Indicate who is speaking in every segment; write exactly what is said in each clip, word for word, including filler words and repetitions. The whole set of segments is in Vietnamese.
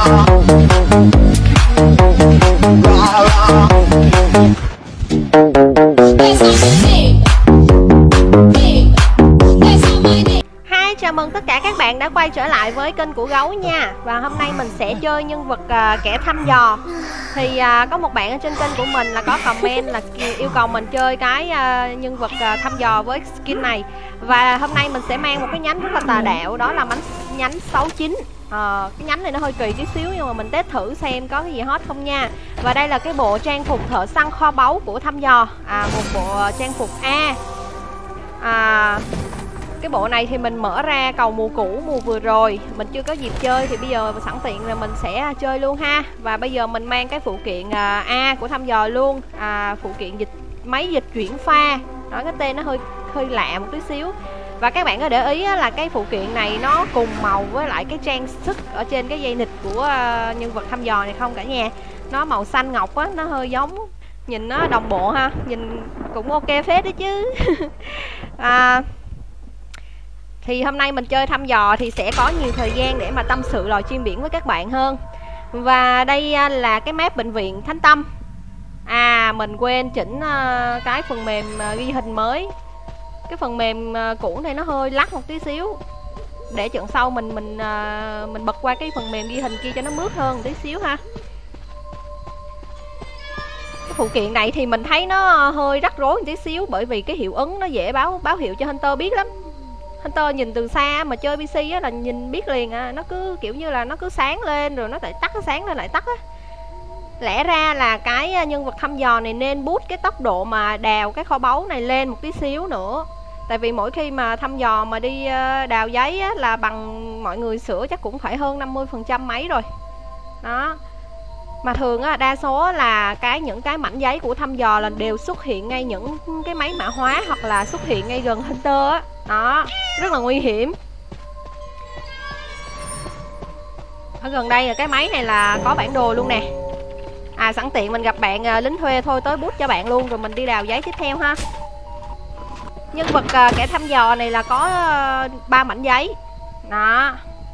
Speaker 1: Chào mừng tất cả các bạn đã quay trở lại với kênh của Gấu nha. Và hôm nay mình sẽ chơi nhân vật uh, kẻ thăm dò. Thì uh, có một bạn ở trên kênh của mình là có comment là yêu cầu mình chơi cái uh, nhân vật uh, thăm dò với skin này. Và hôm nay mình sẽ mang một cái nhánh rất là tà đạo, đó là nhánh, nhánh sáu chín. uh, Cái nhánh này nó hơi kỳ tí xíu nhưng mà mình test thử xem có cái gì hot không nha. Và đây là cái bộ trang phục thợ săn kho báu của thăm dò, à, một bộ trang phục A. à, Cái bộ này thì mình mở ra cầu mùa cũ mùa vừa rồi, mình chưa có dịp chơi thì bây giờ sẵn tiện là mình sẽ chơi luôn ha. Và bây giờ mình mang cái phụ kiện à, A của thăm dò luôn, à, phụ kiện dịch máy dịch chuyển pha. Đó, cái tên nó hơi hơi lạ một tí xíu. Và các bạn có để ý á, là cái phụ kiện này nó cùng màu với lại cái trang sức ở trên cái dây nịt của à, nhân vật thăm dò này không cả nhà. Nó màu xanh ngọc á, nó hơi giống, nhìn nó đồng bộ ha, nhìn cũng ok phết đấy chứ. à, Thì hôm nay mình chơi thăm dò thì sẽ có nhiều thời gian để mà tâm sự lò chim biển với các bạn hơn. Và đây là cái map bệnh viện Thánh Tâm. À, mình quên chỉnh cái phần mềm ghi hình mới. Cái phần mềm cũ này nó hơi lắc một tí xíu. Để trận sau mình mình mình bật qua cái phần mềm ghi hình kia cho nó mướt hơn một tí xíu ha. Cái phụ kiện này thì mình thấy nó hơi rắc rối một tí xíu, bởi vì cái hiệu ứng nó dễ báo báo hiệu cho Hunter biết lắm. Hunter nhìn từ xa mà chơi pê xê á là nhìn biết liền à. Nó cứ kiểu như là nó cứ sáng lên rồi nó lại tắt, nó sáng lên lại tắt á. Lẽ ra là cái nhân vật thăm dò này nên boost cái tốc độ mà đào cái kho báu này lên một tí xíu nữa. Tại vì mỗi khi mà thăm dò mà đi đào giấy á, là bằng mọi người sửa chắc cũng phải hơn năm mươi phần trăm mấy rồi. Đó. Mà thường á, đa số là cái những cái mảnh giấy của thăm dò là đều xuất hiện ngay những cái máy mã hóa hoặc là xuất hiện ngay gần Hunter á. Đó, rất là nguy hiểm. Ở gần đây là cái máy này là có bản đồ luôn nè. À, sẵn tiện mình gặp bạn uh, lính thuê thôi, tới bút cho bạn luôn rồi mình đi đào giấy tiếp theo ha. Nhân vật uh, kẻ thăm dò này là có ba uh, mảnh giấy. Đó.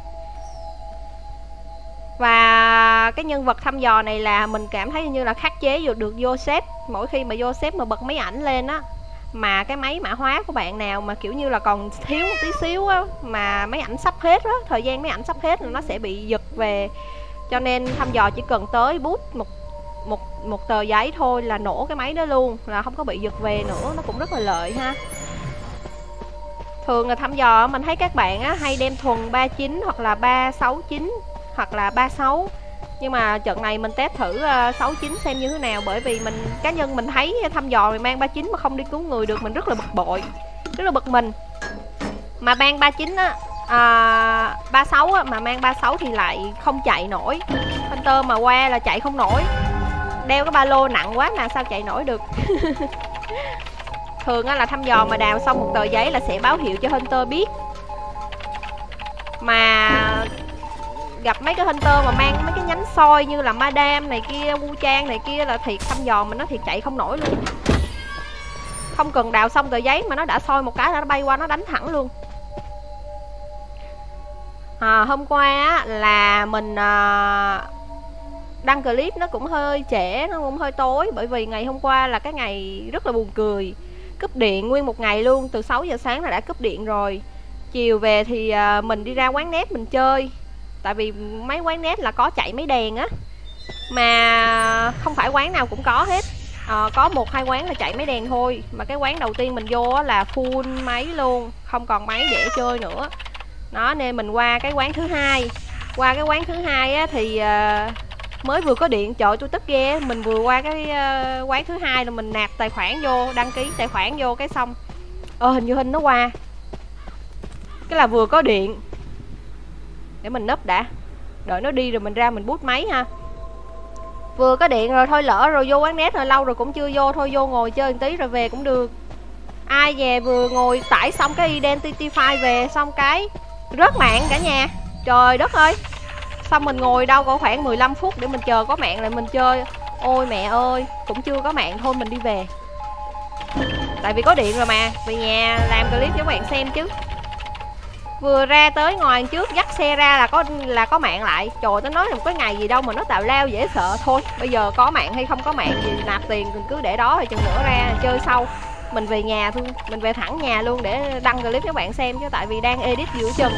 Speaker 1: Và cái nhân vật thăm dò này là mình cảm thấy như là khắc chế được Joseph. Mỗi khi mà Joseph mà bật máy ảnh lên á, mà cái máy mã hóa của bạn nào mà kiểu như là còn thiếu một tí xíu á, mà máy ảnh sắp hết á, thời gian máy ảnh sắp hết là nó sẽ bị giật về. Cho nên thăm dò chỉ cần tới bút một một một tờ giấy thôi là nổ cái máy đó luôn, là không có bị giật về nữa, nó cũng rất là lợi ha. Thường là thăm dò mình thấy các bạn á hay đem thuần ba chín hoặc là ba sáu chín hoặc là ba sáu. Nhưng mà trận này mình test thử uh, sáu chín xem như thế nào, bởi vì mình cá nhân mình thấy thăm dò mình mang ba chín mà không đi cứu người được, mình rất là bực bội, rất là bực mình. Mà mang ba chín á, à, ba sáu á, mà mang ba sáu thì lại không chạy nổi. Hunter mà qua là chạy không nổi. Đeo cái ba lô nặng quá mà sao chạy nổi được. Thường á là thăm dò mà đào xong một tờ giấy là sẽ báo hiệu cho Hunter biết. Mà gặp mấy cái Hunter mà mang mấy cái nhánh soi như là Madame này kia, Wu Trang này kia là thiệt thăm dò mình nó thiệt chạy không nổi luôn. Không cần đào xong tờ giấy mà nó đã soi một cái là nó bay qua nó đánh thẳng luôn. À, hôm qua á, là mình à, đăng clip nó cũng hơi trễ, nó cũng hơi tối, bởi vì ngày hôm qua là cái ngày rất là buồn cười. Cúp điện nguyên một ngày luôn, từ sáu giờ sáng là đã cúp điện rồi. Chiều về thì à, mình đi ra quán net mình chơi. Tại vì mấy quán net là có chạy mấy đèn á, mà không phải quán nào cũng có hết. à, Có một hai quán là chạy mấy đèn thôi. Mà cái quán đầu tiên mình vô á, là full máy luôn, không còn máy để chơi nữa. Đó, nên mình qua cái quán thứ hai. Qua cái quán thứ hai á, thì uh, mới vừa có điện, trời tôi tức ghê. Mình vừa qua cái uh, quán thứ hai là mình nạp tài khoản vô, đăng ký tài khoản vô cái xong Ờ hình như hình nó qua. Cái là vừa có điện. Để mình nấp đã, đợi nó đi rồi mình ra mình bút máy ha. Vừa có điện rồi thôi, lỡ rồi vô quán net rồi, lâu rồi cũng chưa vô, thôi vô ngồi chơi một tí rồi về cũng được. Ai về vừa ngồi tải xong cái identity file về, xong cái rớt mạng cả nhà. Trời đất ơi. Xong mình ngồi đâu có khoảng mười lăm phút để mình chờ có mạng lại mình chơi. Ôi mẹ ơi, cũng chưa có mạng, thôi mình đi về. Tại vì có điện rồi mà, về nhà làm clip cho các bạn xem chứ. Vừa ra tới ngoài trước dắt xe ra là có là có mạng lại. Trời, tao nói là một cái ngày gì đâu mà nó tào lao dễ sợ. Thôi bây giờ có mạng hay không có mạng gì, nạp tiền mình cứ để đó rồi chừng nữa ra chơi sau. Mình về nhà thôi, mình về thẳng nhà luôn để đăng clip cho các bạn xem, chứ tại vì đang edit giữa chừng.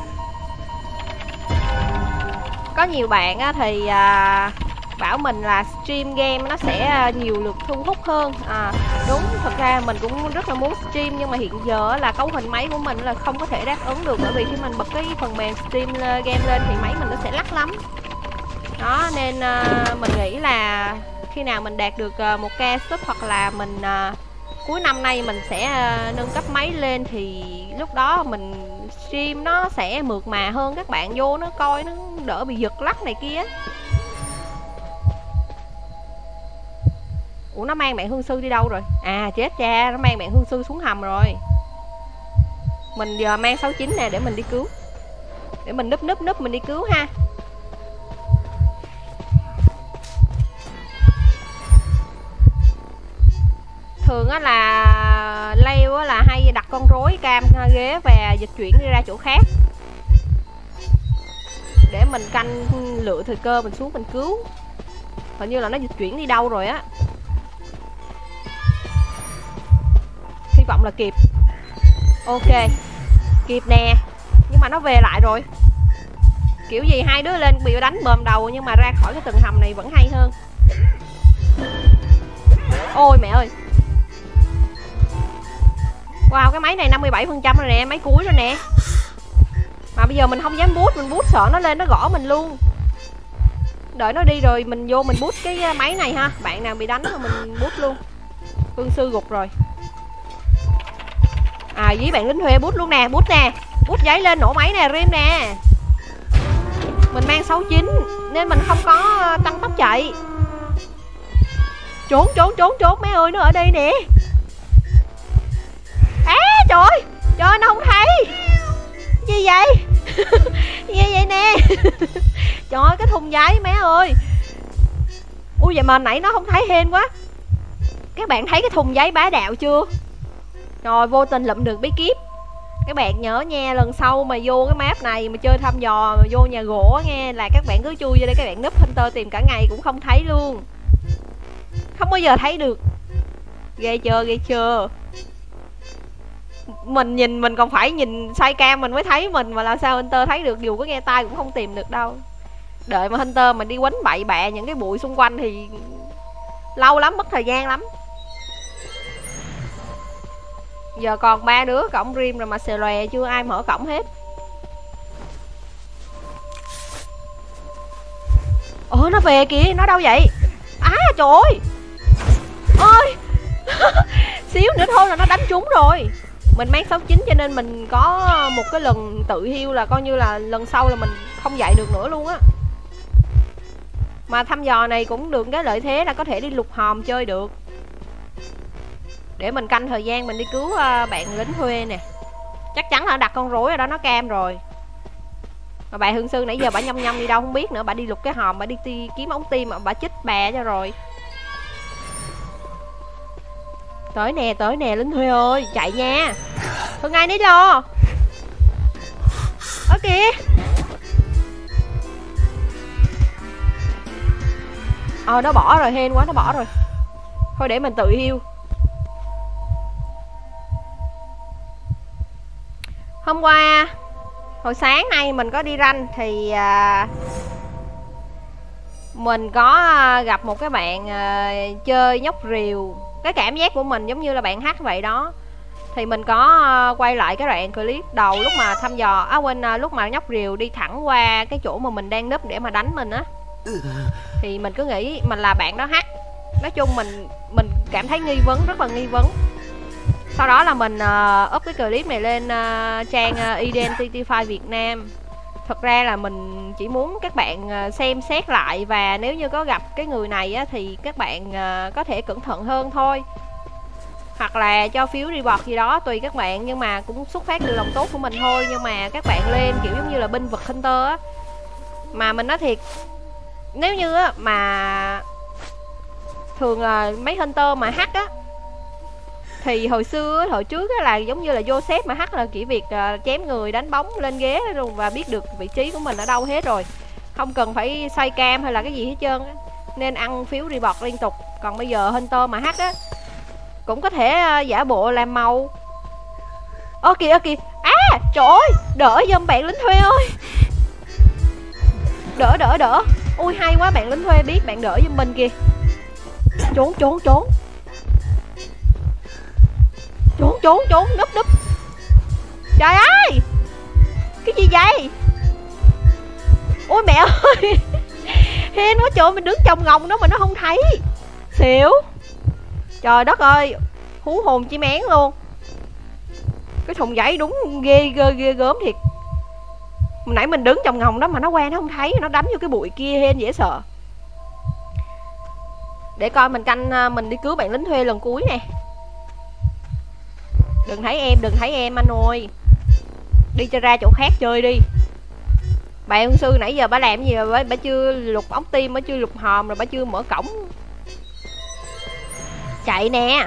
Speaker 1: Có nhiều bạn á thì à, bảo mình là stream game nó sẽ nhiều lượt thu hút hơn. À đúng, thật ra mình cũng rất là muốn stream, nhưng mà hiện giờ là cấu hình máy của mình là không có thể đáp ứng được, bởi vì khi mình bật cái phần mềm stream game lên thì máy mình nó sẽ lắc lắm. Đó nên uh, mình nghĩ là khi nào mình đạt được uh, một k sub, hoặc là mình uh, cuối năm nay mình sẽ uh, nâng cấp máy lên, thì lúc đó mình stream nó sẽ mượt mà hơn, các bạn vô nó coi nó đỡ bị giật lắc này kia. Ủa nó mang bạn hương sư đi đâu rồi? À chết cha, nó mang bạn hương sư xuống hầm rồi. Mình giờ mang sáu chín nè để mình đi cứu. Để mình núp núp núp mình đi cứu ha. Thường á là leo á là hay đặt con rối cam ghế và dịch chuyển đi ra chỗ khác, để mình canh lựa thời cơ mình xuống mình cứu. Hình như là nó dịch chuyển đi đâu rồi á. Hy vọng là kịp. Ok, kịp nè. Nhưng mà nó về lại rồi. Kiểu gì hai đứa lên bị đánh bờm đầu, nhưng mà ra khỏi cái tầng hầm này vẫn hay hơn. Ôi mẹ ơi. Wow, cái máy này năm mươi bảy phần trăm rồi nè, máy cuối rồi nè. Mà bây giờ mình không dám bút, mình bút sợ nó lên nó gõ mình luôn. Đợi nó đi rồi mình vô mình bút cái máy này ha. Bạn nào bị đánh rồi mình bút luôn. Hương sư gục rồi. À với bạn lính thuê bút luôn nè, bút nè. Bút giấy lên nổ máy nè, rim nè. Mình mang sáu chín nên mình không có tăng tốc chạy. Trốn trốn trốn trốn mấy ơi, nó ở đây nè. Á à, trời ơi, trời nó không thấy. Gì vậy? Gì vậy nè. Trời ơi cái thùng giấy mấy ơi. Ui vậy mà nãy nó không thấy hên quá. Các bạn thấy cái thùng giấy bá đạo chưa? Rồi vô tình lụm được bí kíp. Các bạn nhớ nha, lần sau mà vô cái map này mà chơi thăm dò mà vô nhà gỗ nghe, là các bạn cứ chui vô đây, các bạn núp hunter tìm cả ngày cũng không thấy luôn. Không bao giờ thấy được. Ghê chưa, ghê chưa. Mình nhìn mình còn phải nhìn xoay cam mình mới thấy mình, mà làm sao hunter thấy được, dù có nghe tai cũng không tìm được đâu. Đợi mà hunter mình đi quánh bậy bạ những cái bụi xung quanh thì lâu lắm, mất thời gian lắm. Giờ còn ba đứa cổng rim rồi mà xè lòe chưa ai mở cổng hết. Ồ nó về kìa, nó đâu vậy? Á à, trời ơi. Ôi. Xíu nữa thôi là nó đánh trúng rồi. Mình mang sáu chín cho nên mình có một cái lần tự heal là coi như là lần sau là mình không dạy được nữa luôn á. Mà thăm dò này cũng được cái lợi thế là có thể đi lục hòm chơi được. Để mình canh thời gian mình đi cứu bạn lính thuê nè. Chắc chắn là đặt con rối ở đó, nó cam rồi. Mà bà hương sư nãy giờ bà nhông nhông đi đâu không biết nữa. Bà đi lục cái hòm, bà đi ti, kiếm ống tim mà bà chích bà cho rồi. Tới nè, tới nè lính thuê ơi, chạy nha. Thương ai nấy lo. Ở kìa. Ờ nó bỏ rồi, hên quá, nó bỏ rồi. Thôi để mình tự heal. Hôm qua hồi sáng nay mình có đi ranh thì à, mình có gặp một cái bạn à, chơi nhóc rìu. Cái cảm giác của mình giống như là bạn hát vậy đó. Thì mình có uh, quay lại cái đoạn clip đầu lúc mà thăm dò. À quên, uh, lúc mà nhóc rìu đi thẳng qua cái chỗ mà mình đang núp để mà đánh mình á. Thì mình cứ nghĩ mình là bạn đó hack. Nói chung mình mình cảm thấy nghi vấn, rất là nghi vấn. Sau đó là mình uh, up cái clip này lên uh, trang uh, Identify Việt Nam. Thật ra là mình chỉ muốn các bạn uh, xem xét lại, và nếu như có gặp cái người này á, thì các bạn uh, có thể cẩn thận hơn thôi. Hoặc là cho phiếu report gì đó, tùy các bạn. Nhưng mà cũng xuất phát từ lòng tốt của mình thôi. Nhưng mà các bạn lên kiểu giống như là binh vực hunter á. Mà mình nói thiệt, nếu như á, mà thường là mấy hunter mà hack á, Thì hồi xưa, hồi trước là giống như là vô xếp mà hack là chỉ việc uh, chém người, đánh bóng lên ghế luôn và biết được vị trí của mình ở đâu hết rồi. Không cần phải xoay cam hay là cái gì hết trơn á. Nên ăn phiếu report liên tục. Còn bây giờ Hunter mà hack á cũng có thể uh, giả bộ làm màu. Ơ kìa, ơ kìa. À, trời ơi, đỡ giùm bạn lính thuê ơi. Đỡ, đỡ, đỡ. Ui, hay quá, bạn lính thuê biết bạn đỡ giùm mình kìa. Trốn, trốn, trốn. Trốn, trốn, trốn, núp, núp. Trời ơi, cái gì vậy? Ôi mẹ ơi. Hên quá trời, mình đứng trong ngồng đó mà nó không thấy. Xỉu. Trời đất ơi, hú hồn chim én luôn. Cái thùng giấy đúng ghê ghê ghê gớm thiệt. Hồi nãy mình đứng trong ngồng đó mà nó qua nó không thấy, nó đánh vô cái bụi kia hên dễ sợ. Để coi mình canh, mình đi cứu bạn lính thuê lần cuối nè. Đừng thấy em, đừng thấy em anh ơi. Đi cho ra chỗ khác chơi đi. Bà hương sư nãy giờ bà làm gì rồi? Bà chưa lục ống tim, bà chưa lục hòm, rồi bà chưa mở cổng. Chạy nè.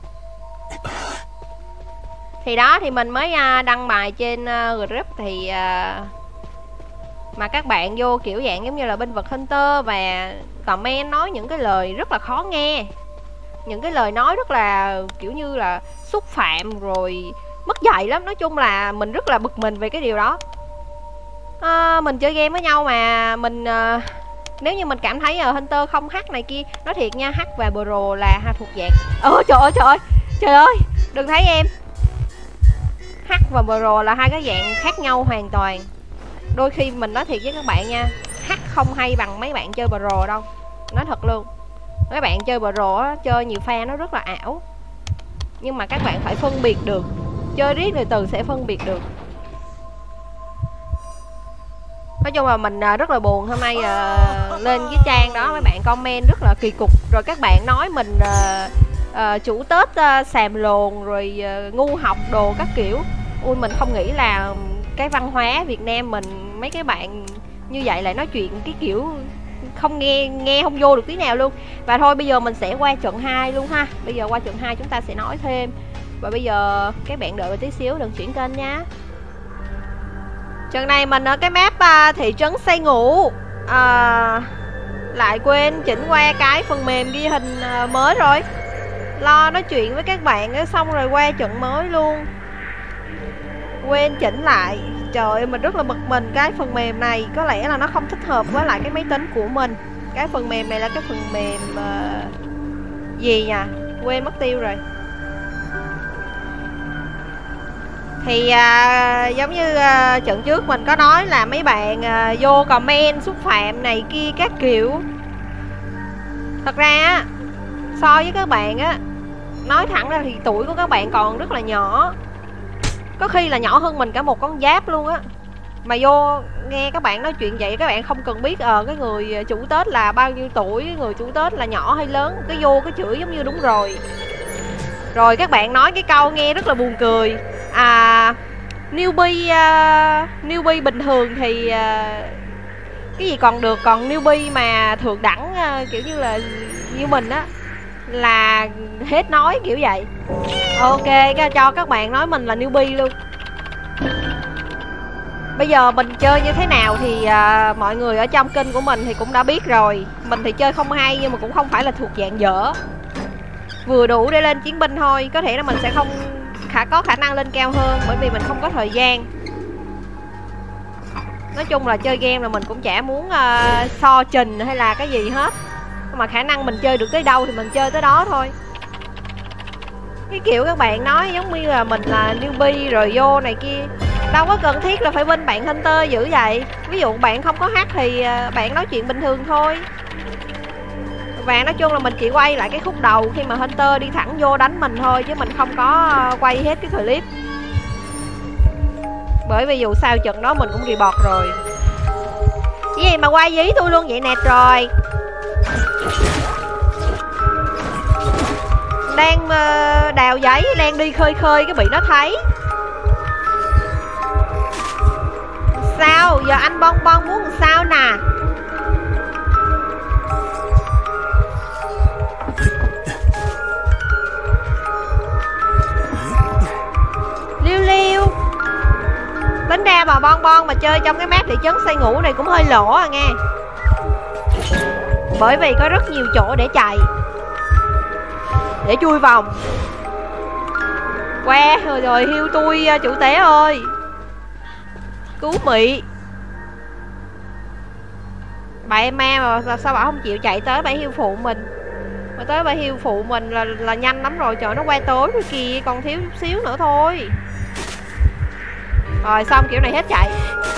Speaker 1: Thì đó, thì mình mới đăng bài trên group. Thì mà các bạn vô kiểu dạng giống như là binh vật Hunter và comment nói những cái lời rất là khó nghe, những cái lời nói rất là kiểu như là xúc phạm rồi mất dạy lắm. Nói chung là mình rất là bực mình về cái điều đó. à, Mình chơi game với nhau mà mình uh, nếu như mình cảm thấy uh, Hunter không hack này kia, nói thiệt nha, hack và pro là hai thuộc dạng. Ơ trời ơi trời ơi trời ơi, đừng thấy em. Hack và pro là hai cái dạng khác nhau hoàn toàn. Đôi khi mình nói thiệt với các bạn nha, hack không hay bằng mấy bạn chơi pro đâu. Nói thật luôn. Mấy bạn chơi pro á, chơi nhiều pha nó rất là ảo. Nhưng mà các bạn phải phân biệt được. Chơi riết từ từ sẽ phân biệt được. Nói chung là mình rất là buồn. Hôm nay uh, lên cái trang đó mấy bạn comment rất là kỳ cục. Rồi các bạn nói mình uh, uh, chủ Tết uh, xàm lồn, rồi uh, ngu học đồ các kiểu. Ui, mình không nghĩ là cái văn hóa Việt Nam mình mấy cái bạn như vậy lại nói chuyện cái kiểu không nghe nghe không vô được tí nào luôn. Và thôi bây giờ mình sẽ qua trận hai luôn ha. Bây giờ qua trận hai chúng ta sẽ nói thêm. Và bây giờ các bạn đợi tí xíu, đừng chuyển kênh nha. Trận này mình ở cái map uh, thị trấn Say Ngủ. uh, Lại quên chỉnh qua cái phần mềm ghi hình uh, mới rồi. Lo nói chuyện với các bạn xong rồi qua trận mới luôn, quên chỉnh lại. Trời ơi, mình rất là bực mình. Cái phần mềm này có lẽ là nó không thích hợp với lại cái máy tính của mình. Cái phần mềm này là cái phần mềm uh, gì nhỉ, quên mất tiêu rồi. Thì uh, giống như uh, trận trước mình có nói là mấy bạn uh, vô comment xúc phạm này kia các kiểu. Thật ra á, so với các bạn á, nói thẳng ra thì tuổi của các bạn còn rất là nhỏ. Có khi là nhỏ hơn mình cả một con giáp luôn á. Mà vô nghe các bạn nói chuyện vậy, các bạn không cần biết ờ cái người chủ Tết là bao nhiêu tuổi, cái người chủ Tết là nhỏ hay lớn, cái vô cái chửi giống như đúng rồi. Rồi các bạn nói cái câu nghe rất là buồn cười. À, newbie uh, newbie bình thường thì uh, cái gì còn được, còn newbie mà thượng đẳng uh, kiểu như là như mình á là hết nói kiểu vậy. Ok, cho các bạn nói mình là newbie luôn. Bây giờ mình chơi như thế nào thì uh, mọi người ở trong kênh của mình thì cũng đã biết rồi. Mình thì chơi không hay nhưng mà cũng không phải là thuộc dạng dở, vừa đủ để lên chiến binh thôi. Có thể là mình sẽ không khả có khả năng lên cao hơn bởi vì mình không có thời gian. Nói chung là chơi game là mình cũng chả muốn uh, so trình hay là cái gì hết, mà khả năng mình chơi được tới đâu thì mình chơi tới đó thôi. Cái kiểu các bạn nói giống như là mình là newbie rồi vô này kia, đâu có cần thiết là phải bên bạn Hunter dữ vậy. Ví dụ bạn không có hack thì bạn nói chuyện bình thường thôi. Và nói chung là mình chỉ quay lại cái khúc đầu khi mà Hunter đi thẳng vô đánh mình thôi, chứ mình không có quay hết cái clip. Bởi vì dù sao trận đó mình cũng report rồi. Cái gì mà quay dí tôi luôn vậy nè trời. Đang uh, đào giấy, đang đi khơi khơi cái bị nó thấy. Sao? Giờ anh Bon Bon muốn làm sao nè? chơi trong cái map thị trấn xây ngủ này cũng hơi lỗ à nghe. Bởi vì có rất nhiều chỗ để chạy, để chui vòng. Que rồi, rồi hiêu tôi chủ tế ơi, cứu mị. Bà Emma mà sao bà không chịu chạy tới bà hiêu phụ mình. Mà tới bà hiêu phụ mình là là nhanh lắm rồi. Trời, nó quay tối rồi kìa, còn thiếu chút xíu nữa thôi. Rồi xong kiểu này hết chạy.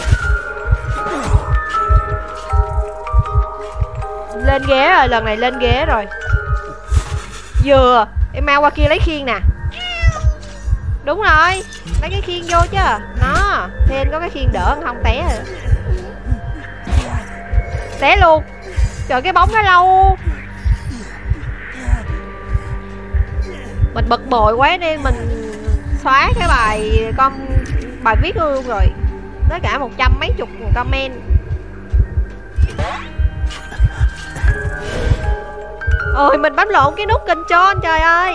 Speaker 1: Lên ghế rồi, lần này lên ghế rồi. Vừa Emma qua kia lấy khiên nè. Đúng rồi, lấy cái khiên vô chứ. Nó thêm có cái khiên đỡ không té rồi. Té luôn. Trời, cái bóng nó lâu. Mình bực bội quá nên mình xóa cái bài con bài viết luôn rồi. Tới cả một trăm mấy chục comment. Ôi mình bấm lộn cái nút control, trời ơi.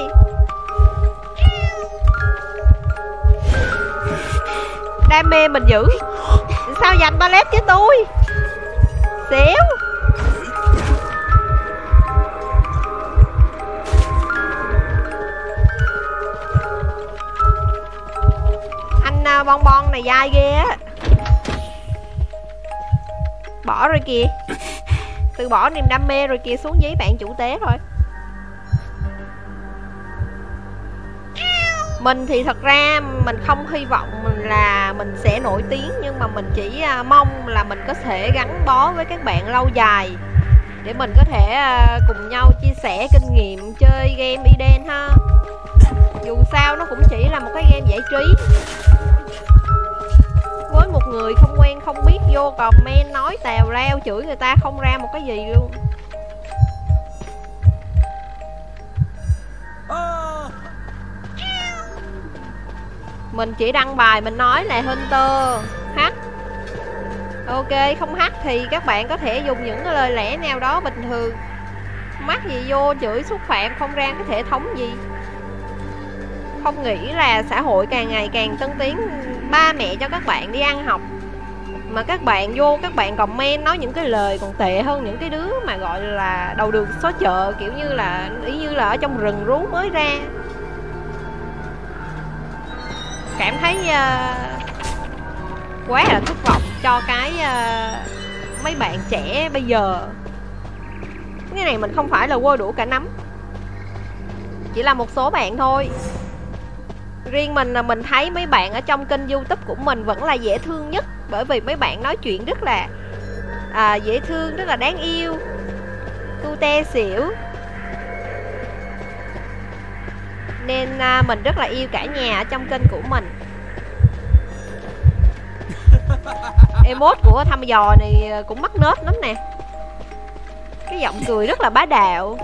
Speaker 1: Đam mê mình dữ. Sao giành ballet với tôi xéo. Anh bon bon này dai ghê á. Bỏ rồi kìa. Từ bỏ niềm đam mê rồi kìa, xuống giấy bạn chủ tế thôi. Mình thì thật ra mình không hy vọng là mình sẽ nổi tiếng, nhưng mà mình chỉ mong là mình có thể gắn bó với các bạn lâu dài, để mình có thể cùng nhau chia sẻ kinh nghiệm chơi game Eden ha. Dù sao nó cũng chỉ là một cái game giải trí. Với một người không quen không biết vô comment nói tèo reo chửi người ta không ra một cái gì luôn. Mình chỉ đăng bài mình nói là Hunter hack. Ok, không hack thì các bạn có thể dùng những cái lời lẽ nào đó bình thường. Mắc gì vô chửi xúc phạm không ra cái hệ thống gì. Không nghĩ là xã hội càng ngày càng tân tiến, ba mẹ cho các bạn đi ăn học mà các bạn vô các bạn comment nói những cái lời còn tệ hơn những cái đứa mà gọi là đầu đường xó chợ, kiểu như là ý như là ở trong rừng rú mới ra. Cảm thấy uh, quá là thất vọng cho cái uh, mấy bạn trẻ bây giờ. Cái này mình không phải là quơ đũa cả nắm, chỉ là một số bạn thôi. Riêng mình là mình thấy mấy bạn ở trong kênh YouTube của mình vẫn là dễ thương nhất, bởi vì mấy bạn nói chuyện rất là à, dễ thương, rất là đáng yêu, cute xỉu. Nên à, mình rất là yêu cả nhà ở trong kênh của mình. Emote của thăm dò này cũng mắc nết lắm nè. Cái giọng cười rất là bá đạo.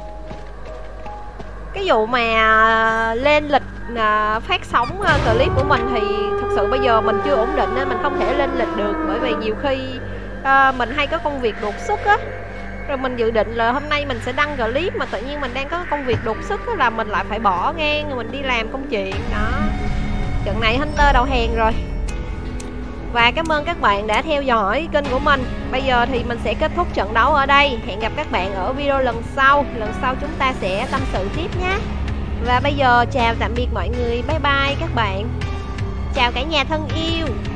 Speaker 1: Cái vụ mà lên lịch à, phát sóng uh, clip của mình thì thật sự bây giờ mình chưa ổn định nên mình không thể lên lịch được. Bởi vì nhiều khi uh, mình hay có công việc đột xuất á. Rồi mình dự định là hôm nay mình sẽ đăng clip mà tự nhiên mình đang có công việc đột xuất á, là mình lại phải bỏ ngang rồi mình đi làm công chuyện đó. Trận này Hunter đầu hèn rồi. Và cảm ơn các bạn đã theo dõi kênh của mình. Bây giờ thì mình sẽ kết thúc trận đấu ở đây. Hẹn gặp các bạn ở video lần sau. Lần sau chúng ta sẽ tâm sự tiếp nhé. Và bây giờ chào tạm biệt mọi người. Bye bye các bạn. Chào cả nhà thân yêu.